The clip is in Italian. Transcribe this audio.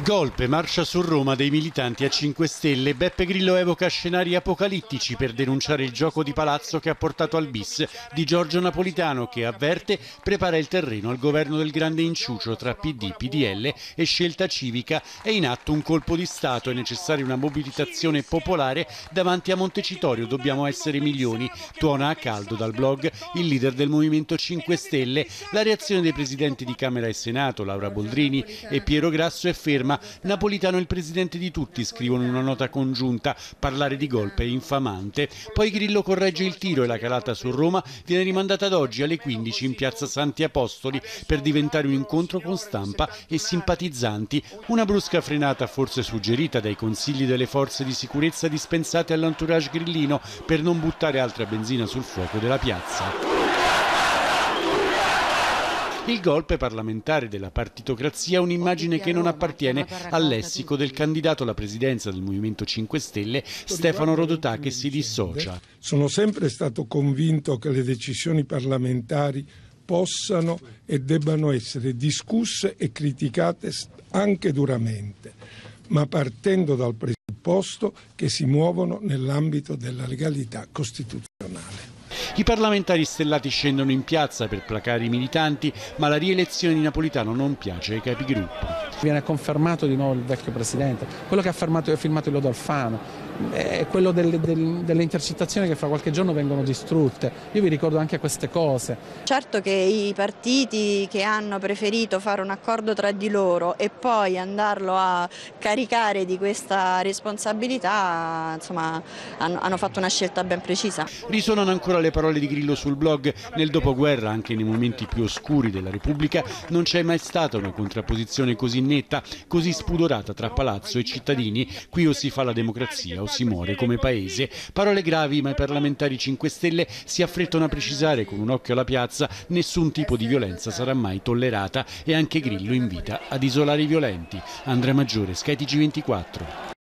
Golpe, marcia su Roma dei militanti a 5 Stelle. Beppe Grillo evoca scenari apocalittici per denunciare il gioco di palazzo che ha portato al bis di Giorgio Napolitano, che avverte prepara il terreno al governo del grande inciucio tra PD, PDL e Scelta Civica. È in atto un colpo di Stato, è necessaria una mobilitazione popolare davanti a Montecitorio, dobbiamo essere milioni. Tuona a caldo dal blog il leader del Movimento 5 Stelle. La reazione dei presidenti di Camera e Senato, Laura Boldrini e Piero Grasso, è ferma. Napolitano è il presidente di tutti, scrivono in una nota congiunta. Parlare di golpe è infamante. Poi Grillo corregge il tiro e la calata su Roma viene rimandata ad oggi alle 15 in piazza Santi Apostoli per diventare un incontro con stampa e simpatizzanti. Una brusca frenata, forse suggerita dai consigli delle forze di sicurezza dispensate all'entourage grillino per non buttare altra benzina sul fuoco della piazza. Il golpe parlamentare della partitocrazia è un'immagine che non appartiene al lessico del candidato alla presidenza del Movimento 5 Stelle, Stefano Rodotà, che si dissocia. Sono sempre stato convinto che le decisioni parlamentari possano e debbano essere discusse e criticate anche duramente, ma partendo dal presupposto che si muovono nell'ambito della legalità costituzionale. I parlamentari stellati scendono in piazza per placare i militanti, ma la rielezione di Napolitano non piace ai capigruppo. Viene confermato di nuovo il vecchio presidente, quello che ha firmato il lodo Alfano, è quello delle intercettazioni che fra qualche giorno vengono distrutte. Io vi ricordo anche queste cose. Certo che i partiti che hanno preferito fare un accordo tra di loro e poi andarlo a caricare di questa responsabilità, insomma, hanno fatto una scelta ben precisa. Risuonano ancora le parole di Grillo sul blog. Nel dopoguerra, anche nei momenti più oscuri della Repubblica, non c'è mai stata una contrapposizione così netta, così spudorata tra palazzo e cittadini. Qui o si fa la democrazia o si muore come paese. Parole gravi, ma i parlamentari 5 Stelle si affrettano a precisare con un occhio alla piazza: nessun tipo di violenza sarà mai tollerata, e anche Grillo invita ad isolare i violenti. Andrea Maggiore, Sky TG24.